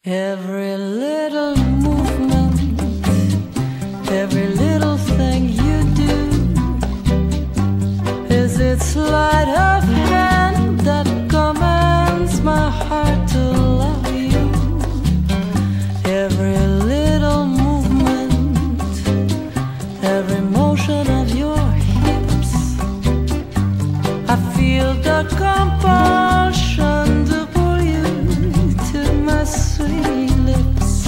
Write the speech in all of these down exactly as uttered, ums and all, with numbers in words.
Every little movement, every little thing you do is its sleight of hand that commands my heart to love you. Every little movement, every motion of your hips, I feel the compulsion to pull you to my sweet lips.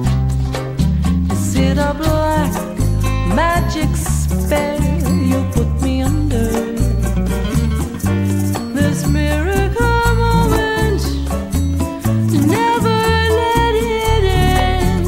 Is it a black magic spell you put me under? This miracle moment, never let it end.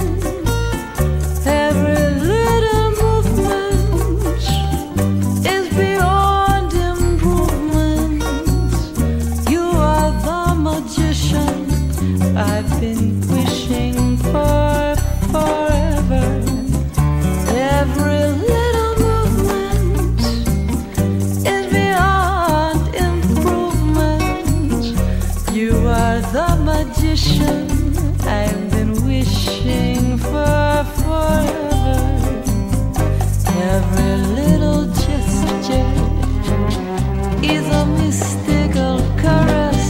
Every little movement is beyond improvement. You are the magician I've been wishing for forever. Every little movement is beyond improvement. You are the magician I've been wishing for forever. Every little gesture is a mystical caress,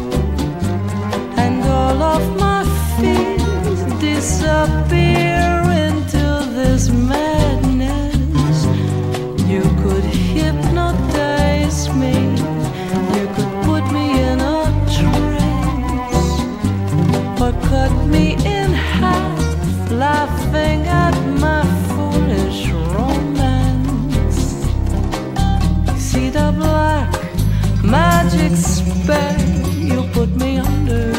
and all of my fears disappear into this madness. You could hypnotize me, you could put me in a trance, or cut me in half, laughing at my foolish romance. See the black magic spell you put me under.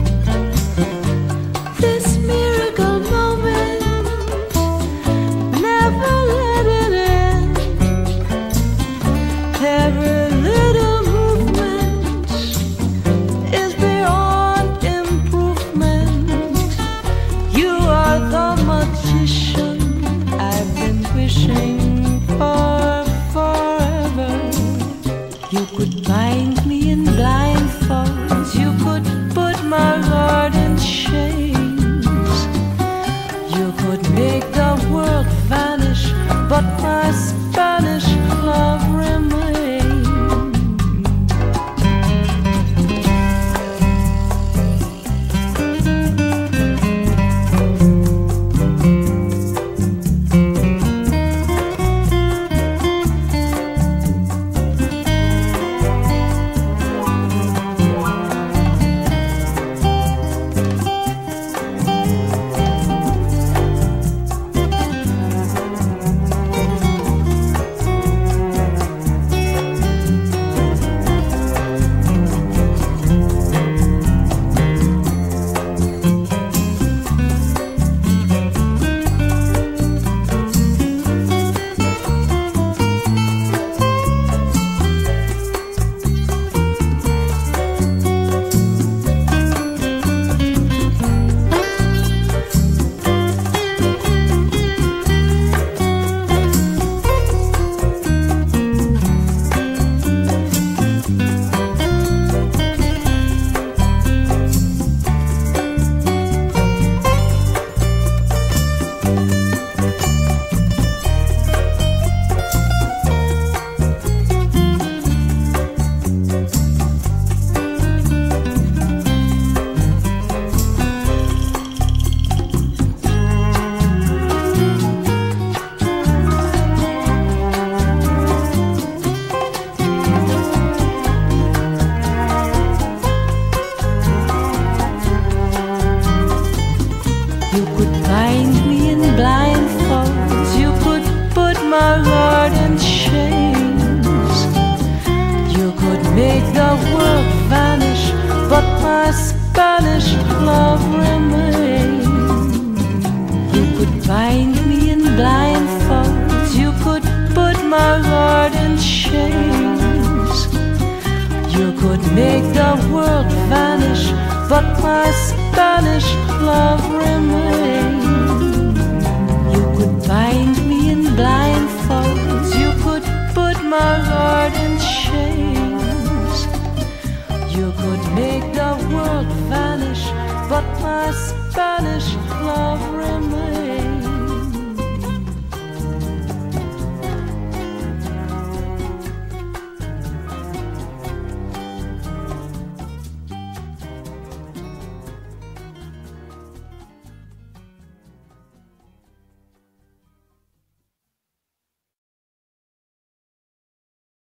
This miracle moment, never let it end. Every little movement is beyond improvement. You are the magician I've been wishing for forever. You could bind me in blindfolds, you could put my heart in chains, you could make the world vanish, but my Spanish love remains. You could bind me in blindfolds, you could put my heart in chains, you could make the world vanish, but my Spanish love remains. You could bind me in blindfolds, you could put my heart in chains, you could make the world vanish, but my Spanish love remains. You could bind me in blindfolds, you could put my heart in chains, you could make the world vanish, but my Spanish love remains.